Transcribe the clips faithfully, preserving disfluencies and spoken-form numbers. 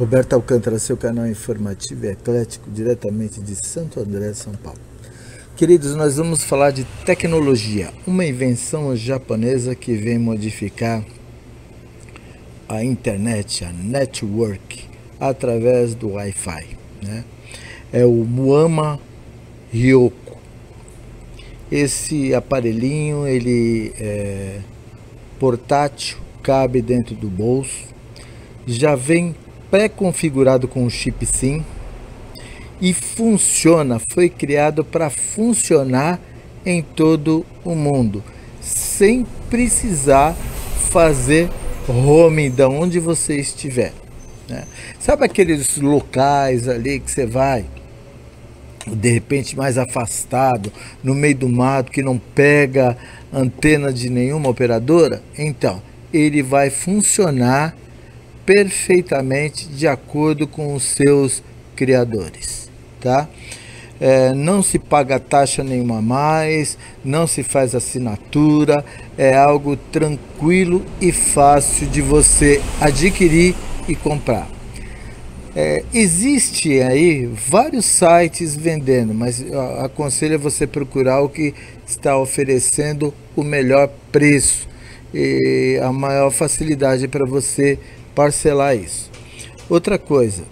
Roberto Alcântara, seu canal informativo e eclético, diretamente de Santo André, São Paulo. Queridos, nós vamos falar de tecnologia, uma invenção japonesa que vem modificar a internet, a network, através do Wi-Fi, né? É o Muama Ryoko. Esse aparelhinho, ele é portátil, cabe dentro do bolso, já vem pré-configurado com o chip SIM e funciona, foi criado para funcionar em todo o mundo, sem precisar fazer roaming de onde você estiver, né? Sabe aqueles locais ali que você vai, de repente mais afastado, no meio do mato, que não pega antena de nenhuma operadora? Então, ele vai funcionar perfeitamente de acordo com os seus criadores, tá? É, não se paga taxa nenhuma a mais, não se faz assinatura, é algo tranquilo e fácil de você adquirir e comprar. É, existe aí vários sites vendendo, mas eu aconselho você procurar o que está oferecendo o melhor preço e a maior facilidade para você parcelar isso. Outra coisa,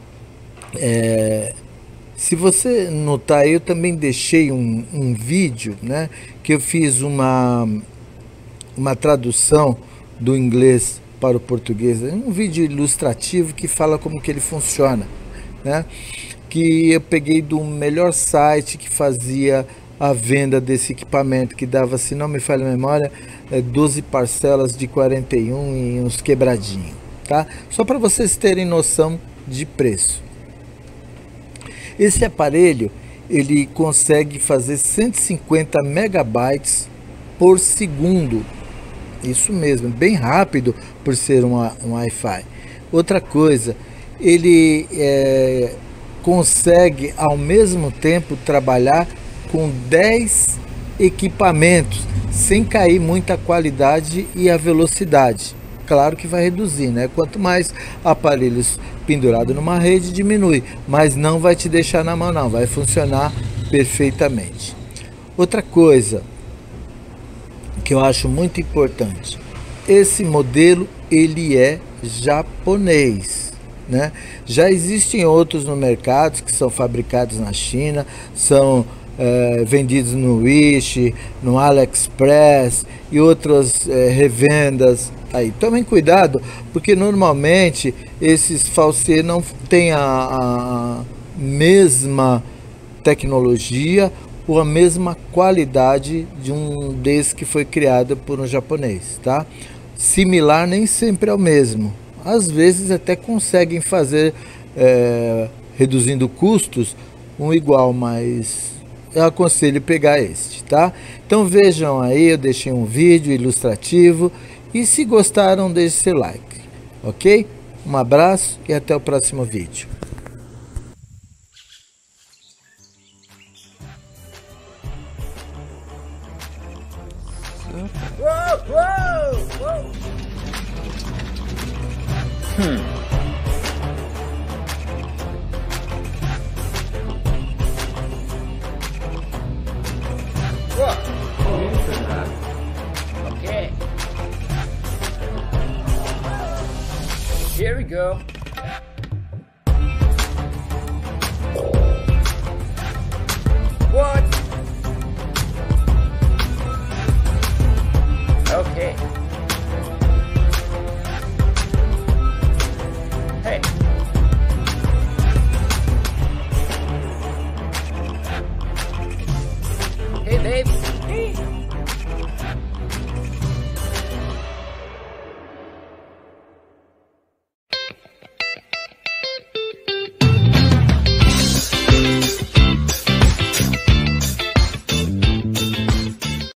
é, se você notar, eu também deixei um, um vídeo, né, que eu fiz uma, uma tradução do inglês para o português, um vídeo ilustrativo que fala como que ele funciona, né, que eu peguei do melhor site que fazia a venda desse equipamento, que dava, se não me falha a memória, é doze parcelas de quarenta e um e uns quebradinhos, tá? Só para vocês terem noção de preço. Esse aparelho, ele consegue fazer cento e cinquenta megabytes por segundo. Isso mesmo, bem rápido por ser um, um Wi-Fi. Outra coisa, ele é, consegue ao mesmo tempo trabalhar com dez equipamentos, sem cair muita qualidade e a velocidade. Claro que vai reduzir, né? Quanto mais aparelhos pendurados numa rede, diminui, mas não vai te deixar na mão, não, vai funcionar perfeitamente. Outra coisa que eu acho muito importante, esse modelo ele é japonês, né? Já existem outros no mercado que são fabricados na China, são é, vendidos no Wish, no AliExpress e outras é, revendas. Aí, tomem cuidado, porque normalmente esses falsies não têm a, a mesma tecnologia ou a mesma qualidade de um desse que foi criado por um japonês, tá? Similar nem sempre é o mesmo. Às vezes até conseguem fazer, é, reduzindo custos, um igual, mas eu aconselho pegar este, tá? Então vejam aí, eu deixei um vídeo ilustrativo. E se gostaram, deixe seu like, ok? Um abraço e até o próximo vídeo. Whoa, whoa, whoa. Hmm. Okay. Here we go.